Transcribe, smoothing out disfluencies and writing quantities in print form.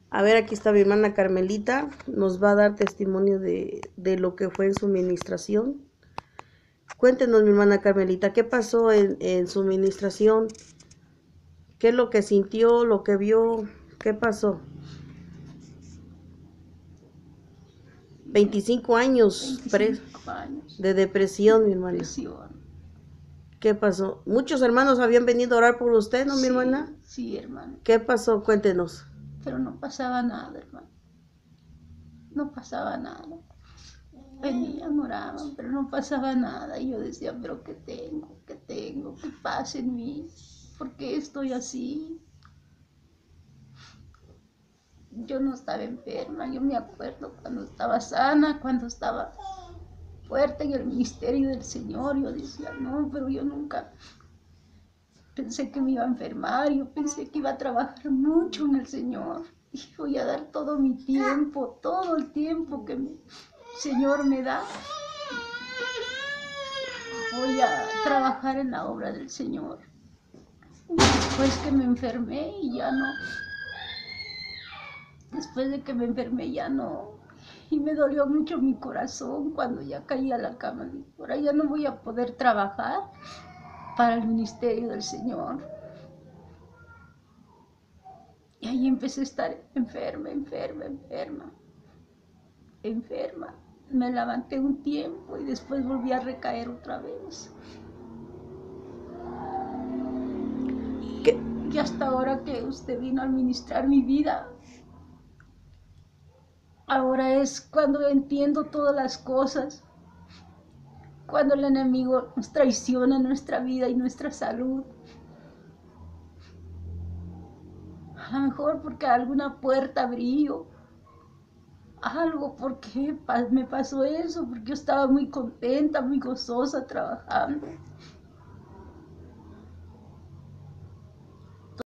A ver, aquí está mi hermana Carmelita, nos va a dar testimonio de lo que fue en su administración. Cuéntenos, mi hermana Carmelita, ¿qué pasó en su administración? ¿Qué es lo que sintió, lo que vio? ¿Qué pasó? 25 años 25 años de de depresión, mi hermana. depresión. ¿Qué pasó? Muchos hermanos habían venido a orar por usted, ¿no, mi hermana? Sí, hermano. ¿Qué pasó? Cuéntenos. Pero no pasaba nada, hermano. No pasaba nada. Venían, oraban, pero no pasaba nada. Y yo decía, pero ¿qué tengo? ¿Qué tengo? ¿Qué pasa en mí? ¿Por qué estoy así? Yo no estaba enferma. Yo me acuerdo cuando estaba sana, cuando estaba fuerte en el ministerio del Señor. Yo decía, no, pero yo nunca pensé que me iba a enfermar. Yo pensé que iba a trabajar mucho en el Señor. Y voy a dar todo mi tiempo, todo el tiempo que el Señor me da. Voy a trabajar en la obra del Señor. Y después que me enfermé y ya no, después de que me enfermé ya no, y me dolió mucho mi corazón cuando ya caí a la cama. Dije, ahora ya no voy a poder trabajar para el ministerio del Señor. Y ahí empecé a estar enferma, enferma, enferma, enferma. Me levanté un tiempo y después volví a recaer otra vez. ¿Qué? Y hasta ahora que usted vino a administrar mi vida, ahora es cuando entiendo todas las cosas, cuando el enemigo nos traiciona nuestra vida y nuestra salud. A lo mejor porque alguna puerta abrió, algo, porque me pasó eso, porque yo estaba muy contenta, muy gozosa trabajando.